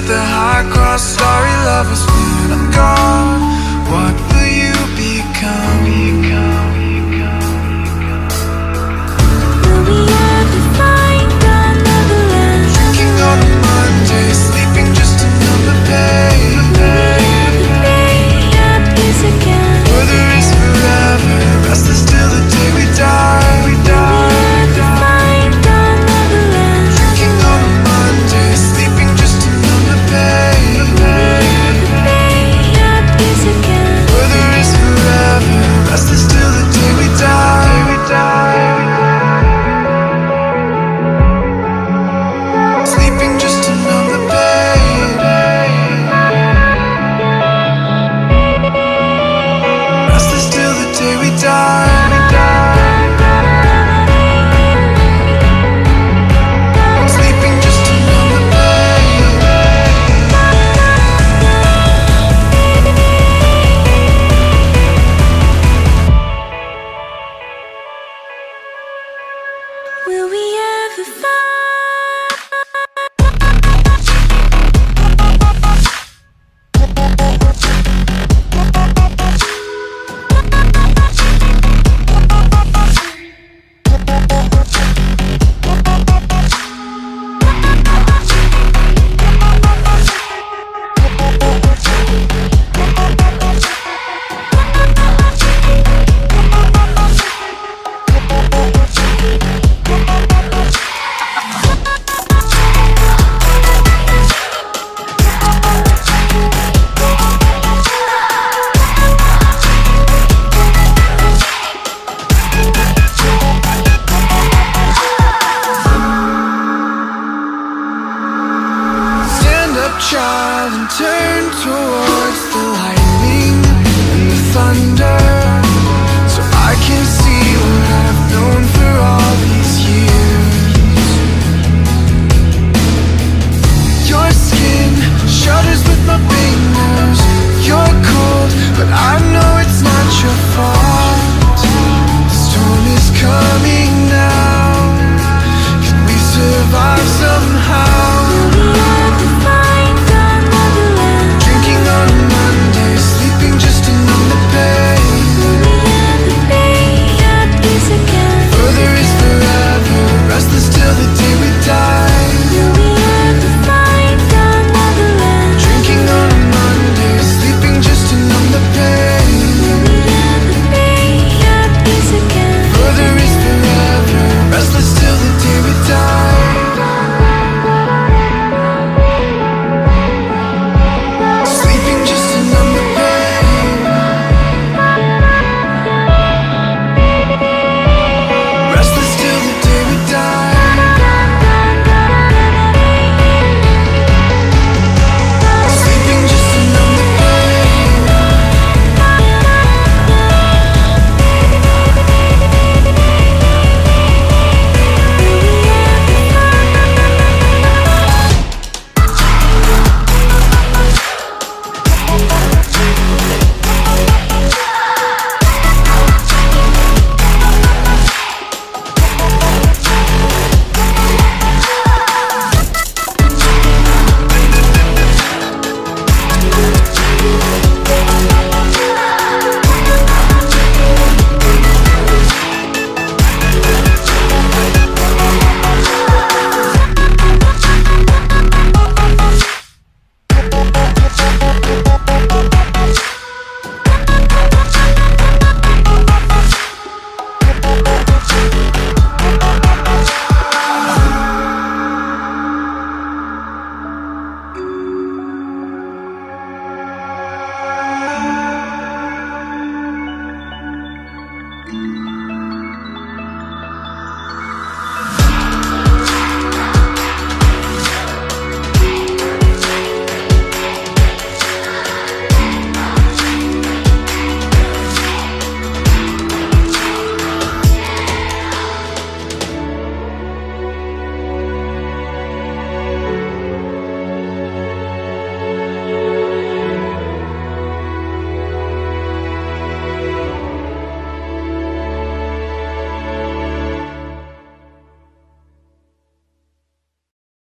the high cross, sorry lovers when I'm gone. What will you become? Will we ever find another land? Drinking on a Monday, sleeping just another day. Will we ever be at peace again? Whether it's forever, restless till the day we die. Will we ever find another land? Drinking on a Monday, sleeping just another day. Will we ever be at peace again? Whether it's forever, restless till the day we die. Sleeping just another day. Restless till the day we die. Sleeping just another day. Will we ever find? Stand up, child, and turn towards the lightning and the thunder.